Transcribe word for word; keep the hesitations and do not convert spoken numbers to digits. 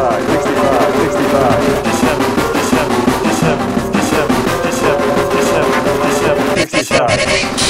sixty-five, sixty-five, sixty-five. sixty-seven, sixty-seven, sixty-seven, sixty-seven, sixty-seven, sixty-seven, sixty-seven.